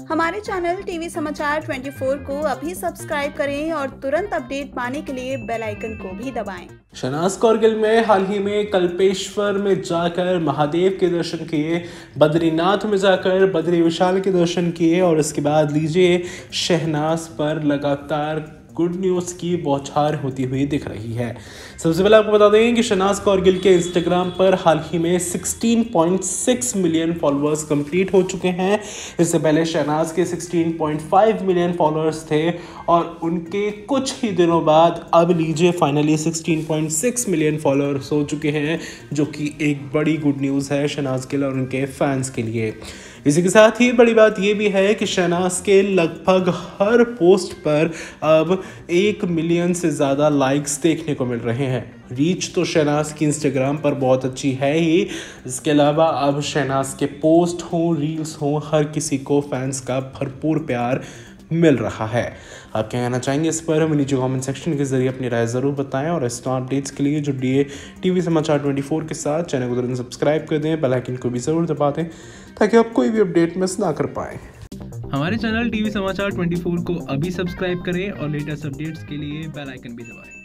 हमारे channel TV समाचार 24 को अभी सब्सक्राइब करें और तुरंत अपडेट पाने के लिए बेल आइकन को भी दबाएं। शहनाज कौर गिल में हाल ही में कल्पेश्वर में जाकर महादेव के दर्शन किए, बद्रीनाथ में जाकर बद्री विशाल के दर्शन किए और इसके बाद लीजिए शहनाज पर लगातार गुड न्यूज़ की बौछार होती हुई दिख रही है। सबसे पहले आपको बता दें कि शहनाज कौर गिल के इंस्टाग्राम पर हाल ही में 16.6 मिलियन फॉलोअर्स कंप्लीट हो चुके हैं। इससे पहले शहनाज के 16.5 मिलियन फॉलोअर्स थे और उनके कुछ ही दिनों बाद अब लीजिए फाइनली 16.6 मिलियन फॉलोअर्स हो चुके हैं, जो कि एक बड़ी गुड न्यूज़ है शहनाज गिल और उनके फैंस के लिए। इसी के साथ ही बड़ी बात यह भी है कि शहनाज के लगभग हर पोस्ट पर अब 1 मिलियन से ज़्यादा लाइक्स देखने को मिल रहे हैं। रीच तो शहनाज की इंस्टाग्राम पर बहुत अच्छी है ही, इसके अलावा अब शहनाज के पोस्ट हों, रील्स हों, हर किसी को फैंस का भरपूर प्यार मिल रहा है। आप क्या कहना चाहेंगे इस पर? हमें नीचे कमेंट सेक्शन के जरिए अपनी राय ज़रूर बताएं और इस अपडेट्स के लिए जुड़िए टीवी समाचार 24 के साथ। चैनल को तुरंत सब्सक्राइब कर दें, बेल आइकन को भी ज़रूर दबा दें ताकि आप कोई भी अपडेट मिस ना कर पाएँ। हमारे चैनल टीवी समाचार 24 को अभी सब्सक्राइब करें और लेटेस्ट अपडेट्स के लिए बेल आइकन भी दबाएं।